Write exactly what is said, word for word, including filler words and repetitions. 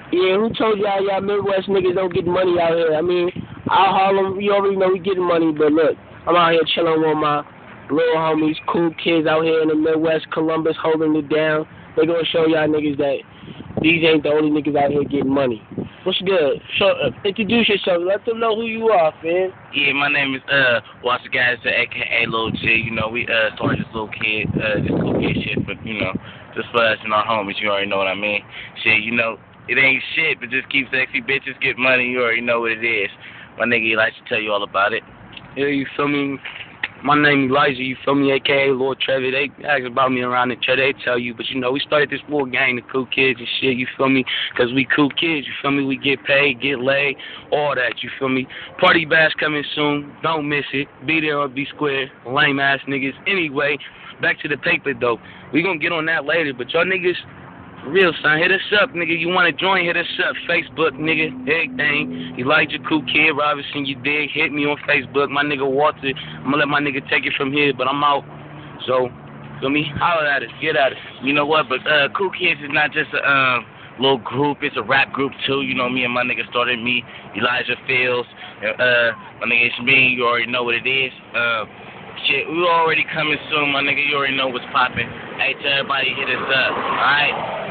Yeah, who told y'all y'all Midwest niggas don't get money out here? I mean, out Harlem, you already know we getting money, but look, I'm out here chilling with my little homies, cool kids out here in the Midwest, Columbus, holding it down. They gonna show y'all niggas that these ain't the only niggas out here getting money. What's good? So, uh, introduce yourself. Let them know who you are, fam. Yeah, my name is uh Watch the Guys, aka Lil G. You know, we uh started this little kid, uh this cool kid shit, but you know, just for us and our homies. You already know what I mean. Shit, you know, it ain't shit, but just keep sexy bitches, get money. You already know what it is. My nigga, he likes to tell you all about it. Yeah, you feel me? My name Elijah, you feel me, aka Lord Trevor. They ask about me around the church, they tell you. But you know, we started this little gang of cool kids and shit, you feel me? Because we cool kids, you feel me? We get paid, get laid, all that, you feel me? Party bash coming soon, don't miss it. Be there or be square, lame ass niggas. Anyway, back to the paper though. We gonna get on that later, but y'all niggas, for real, son, hit us up, nigga. You wanna join, hit us up. Facebook, nigga, everything. Elijah Cool Kid Robinson, you dig? Hit me on Facebook. My nigga Walter, I'm gonna let my nigga take it from here, but I'm out. So, feel me? Holler at us, get at us. You know what? But uh, Cool Kids is not just a um, little group. It's a rap group too. You know, me and my nigga started. Me, Elijah Fields, uh, my nigga it's me. You already know what it is. Uh, shit, we already coming soon, my nigga. You already know what's popping. Hey, tell everybody hit us up. All right.